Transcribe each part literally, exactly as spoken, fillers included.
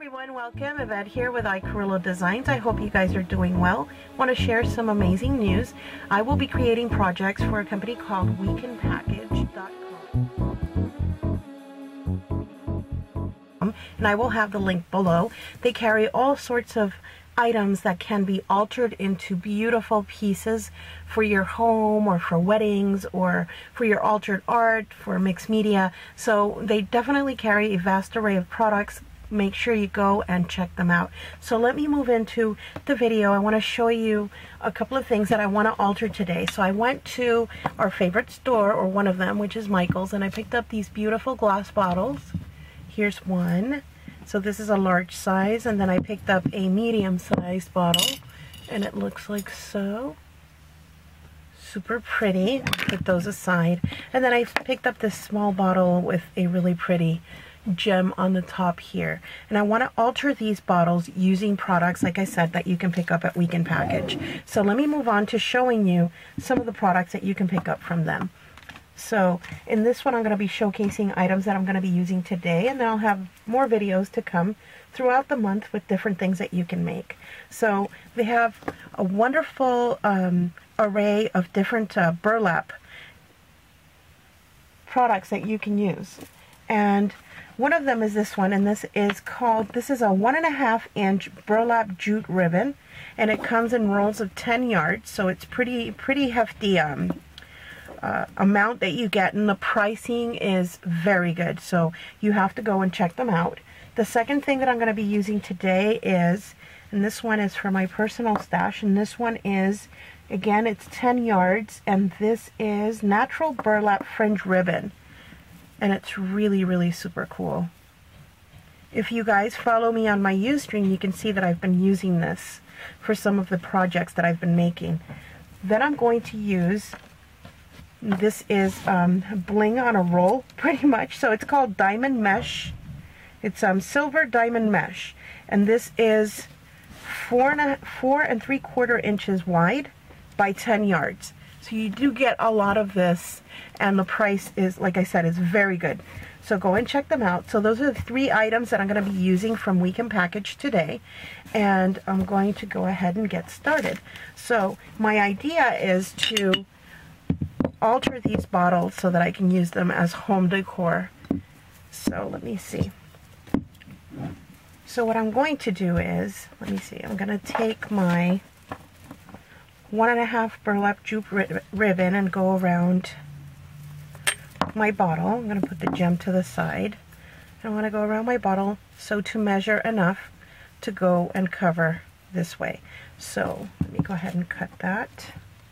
everyone, welcome. Yvette here with iCarrillo Designs. I hope you guys are doing well. Want to share some amazing news. I will be creating projects for a company called we can package dot com, and I will have the link below. They carry all sorts of items that can be altered into beautiful pieces for your home or for weddings or for your altered art, for mixed media. So they definitely carry a vast array of products. Make sure you go and check them out. So let me move into the video. I want to show you a couple of things that I want to alter today. So I went to our favorite store, or one of them, which is Michael's, and I picked up these beautiful glass bottles. Here's one. So this is a large size, and then I picked up a medium-sized bottle, and it looks like so. Super pretty. Put those aside. And then I picked up this small bottle with a really pretty gem on the top here, and I want to alter these bottles using products, like I said, that you can pick up at We Can Package. So let me move on to showing you some of the products that you can pick up from them. So in this one I'm going to be showcasing items that I'm going to be using today, and then I'll have more videos to come throughout the month with different things that you can make. So they have a wonderful um, array of different uh, burlap products that you can use, and one of them is this one, and this is called, this is a one and a half inch burlap jute ribbon, and it comes in rolls of ten yards, so it's pretty pretty hefty um, uh, amount that you get, and the pricing is very good, so you have to go and check them out. The second thing that I'm going to be using today is, and this one is for my personal stash, and this one is, again, it's ten yards, and this is natural burlap fringe ribbon. And it's really, really super cool. If you guys follow me on my Ustream, you can see that I've been using this for some of the projects that I've been making. Then I'm going to use, this is um, bling on a roll, pretty much. So it's called Diamond Mesh. It's um, silver diamond mesh. And this is four and, a, four and three quarter inches wide by ten yards. So you do get a lot of this, and the price is, like I said, is very good. So go and check them out. So those are the three items that I'm going to be using from We Can Package today, and I'm going to go ahead and get started. So my idea is to alter these bottles so that I can use them as home decor. So let me see. So what I'm going to do is, let me see, I'm going to take my one and a half burlap jute ribbon and go around my bottle. I'm going to put the gem to the side. I want to go around my bottle so to measure enough to go and cover this way. So let me go ahead and cut that.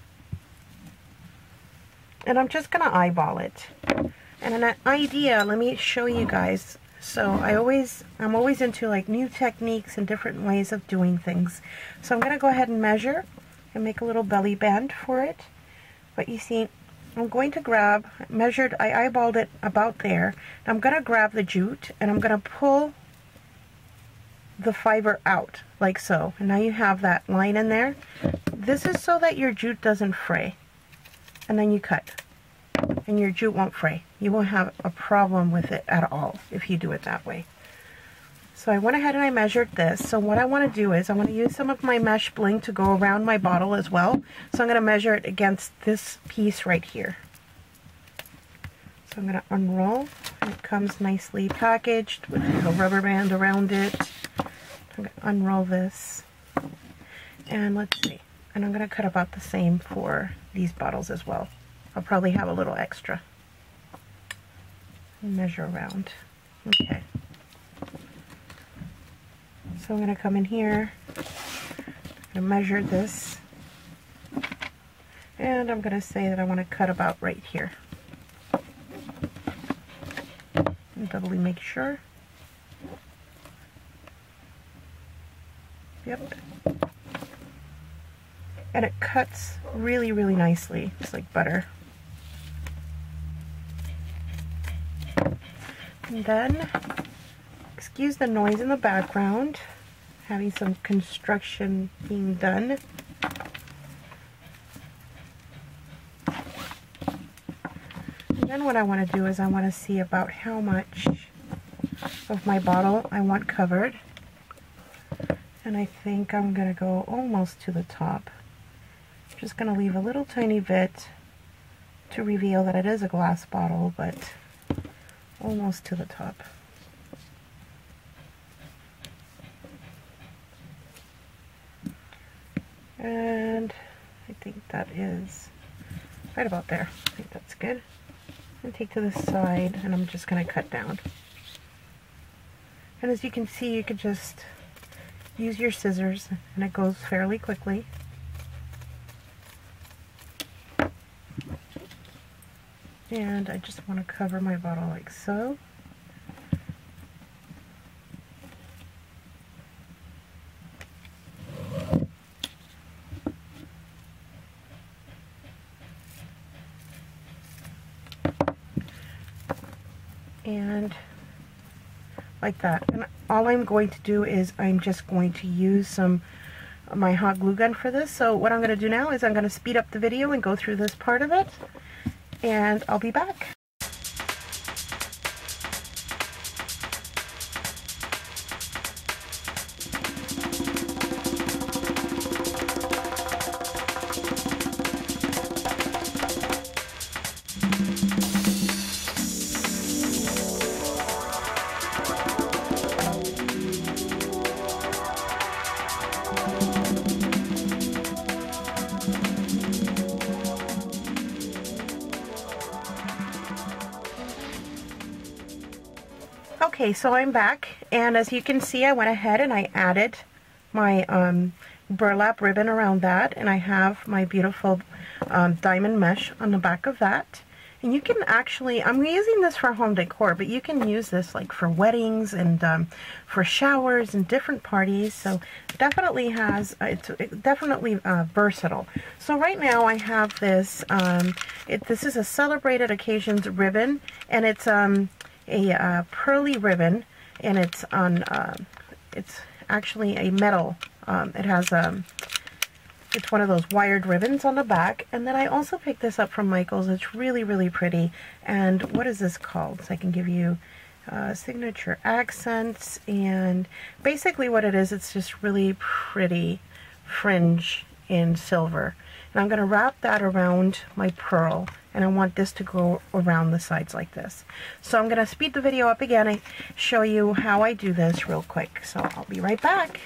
And I'm just going to eyeball it. And an idea, let me show you guys. So I always, I'm always into like new techniques and different ways of doing things. So I'm going to go ahead and measure and make a little belly band for it. But you see, I'm going to grab, measured, I eyeballed it about there. I'm going to grab the jute and I'm going to pull the fiber out like so. And now you have that line in there. This is so that your jute doesn't fray. And then you cut. And your jute won't fray. You won't have a problem with it at all if you do it that way. So I went ahead and I measured this. So what I want to do is I want to use some of my mesh bling to go around my bottle as well. So I'm going to measure it against this piece right here. So I'm going to unroll. And it comes nicely packaged with a rubber band around it. I'm going to unroll this. And let's see. And I'm going to cut about the same for these bottles as well. I'll probably have a little extra. Measure around. Okay. So I'm going to come in here, I'm going to measure this, and I'm going to say that I want to cut about right here. And doubly make sure. Yep. And it cuts really, really nicely, just like butter. And then, excuse the noise in the background, having some construction being done. And then what I want to do is I want to see about how much of my bottle I want covered. And I think I'm going to go almost to the top. Just going to leave a little tiny bit to reveal that it is a glass bottle, but almost to the top. And I think that is right about there. I think that's good. And take to the side, and I'm just going to cut down. And as you can see, you could just use your scissors, and it goes fairly quickly. And I just want to cover my bottle like so. And like that. And all I'm going to do is I'm just going to use some my hot glue gun for this. So what I'm going to do now is I'm going to speed up the video and go through this part of it, and I'll be back. Okay, so I'm back, and as you can see, I went ahead and I added my um, burlap ribbon around that, and I have my beautiful um, diamond mesh on the back of that. And you can actually, I'm using this for home decor, but you can use this like for weddings and um, for showers and different parties. So definitely has, it's definitely uh, versatile. So right now I have this, um, it, this is a celebrated occasions ribbon, and it's um, a uh, pearly ribbon, and it's on, uh, it's actually a metal, um, it has, um, it's one of those wired ribbons on the back. And then I also picked this up from Michael's. It's really, really pretty. And what is this called? So I can give you uh, signature accents, and basically what it is, it's just really pretty fringe in silver. And I'm going to wrap that around my pearl, and I want this to go around the sides like this. So I'm going to speed the video up again and show you how I do this real quick. So I'll be right back.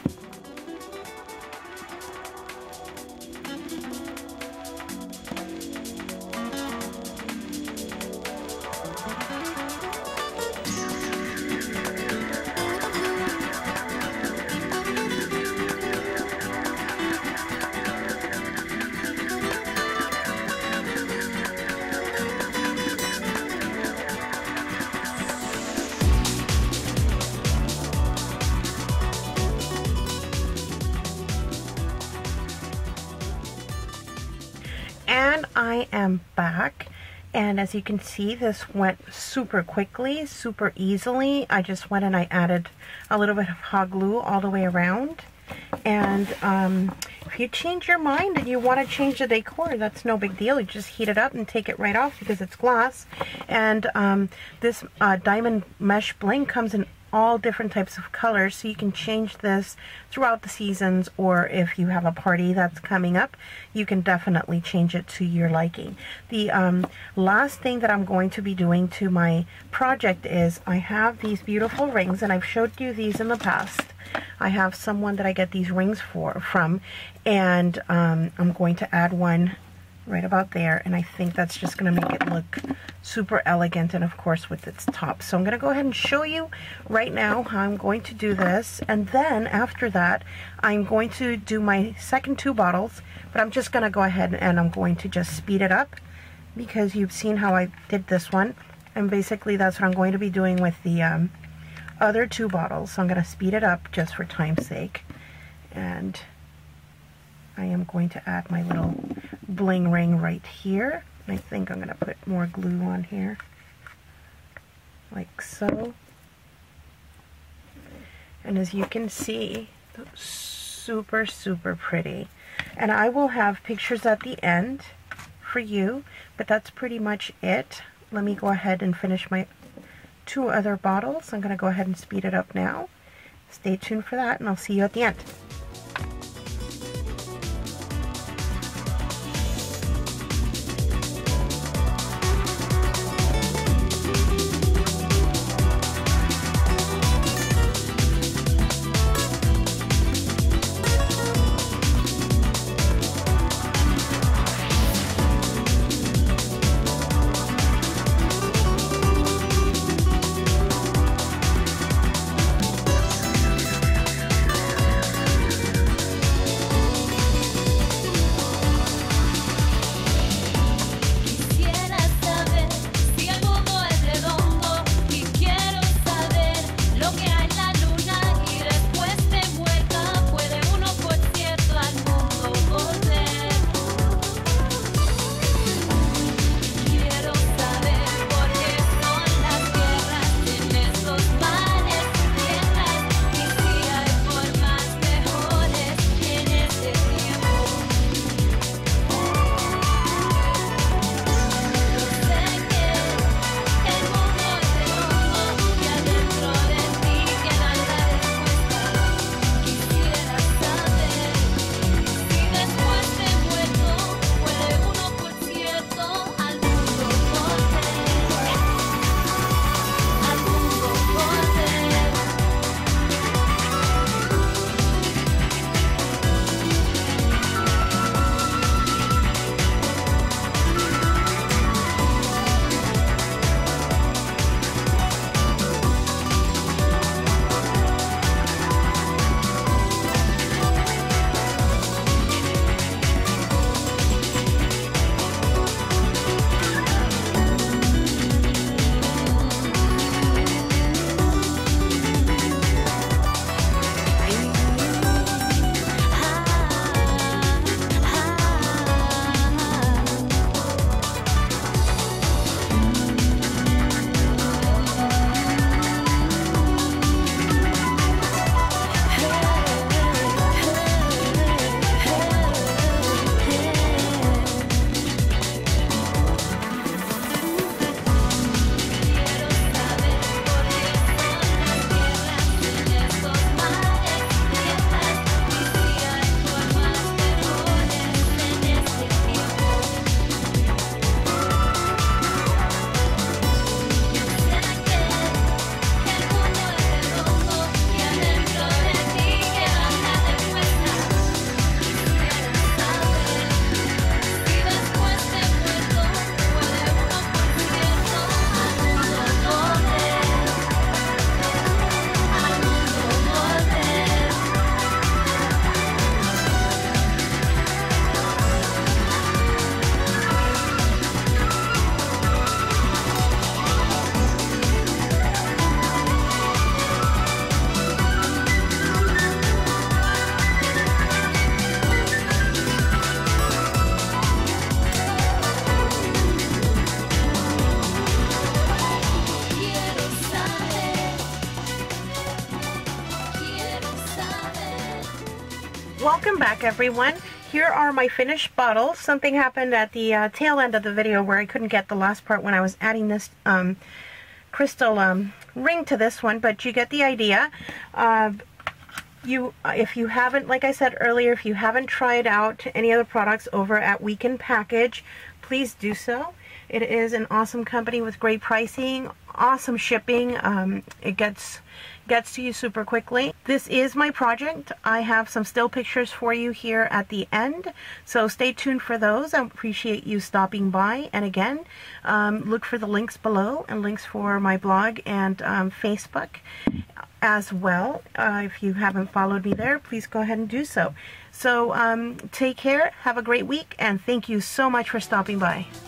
And I am back, and as you can see, this went super quickly, super easily. I just went and I added a little bit of hot glue all the way around. And um, if you change your mind and you want to change the decor, that's no big deal. You just heat it up and take it right off because it's glass. And um, this uh, diamond mesh bling comes in all different types of colors, so you can change this throughout the seasons, or if you have a party that's coming up, you can definitely change it to your liking. The um, last thing that I'm going to be doing to my project is I have these beautiful rings, and I've showed you these in the past. I have someone that I get these rings for from, and um, I'm going to add one right about there, and I think that's just going to make it look super elegant, and of course with its top. So I'm going to go ahead and show you right now how I'm going to do this, and then after that I'm going to do my second two bottles, but I'm just going to go ahead and I'm going to just speed it up because you've seen how I did this one, and basically that's what I'm going to be doing with the um, other two bottles. So I'm going to speed it up just for time's sake, and I am going to add my little bling ring right here. I think I'm going to put more glue on here, like so. And as you can see, super, super pretty. And I will have pictures at the end for you, but that's pretty much it. Let me go ahead and finish my two other bottles. I'm going to go ahead and speed it up now. stay tuned for that, and I'll see you at the end. Welcome back, everyone. Here are my finished bottles. Something happened at the uh, tail end of the video where I couldn't get the last part when I was adding this um, crystal um, ring to this one, but you get the idea. Uh, you, if you haven't, like I said earlier, if you haven't tried out any other products over at Weekend Package, please do so. It is an awesome company with great pricing, awesome shipping. Um, it gets gets to you super quickly. This is my project. I have some still pictures for you here at the end, so stay tuned for those. I appreciate you stopping by, and again, um, look for the links below and links for my blog and um, Facebook as well. Uh, if you haven't followed me there, please go ahead and do so. So um, take care, have a great week, and thank you so much for stopping by.